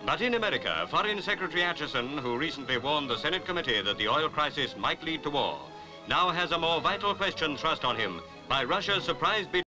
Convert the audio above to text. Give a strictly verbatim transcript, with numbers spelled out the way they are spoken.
But in America, Foreign Secretary Acheson, who recently warned the Senate committee that the oil crisis might lead to war, now has a more vital question thrust on him by Russia's surprise bid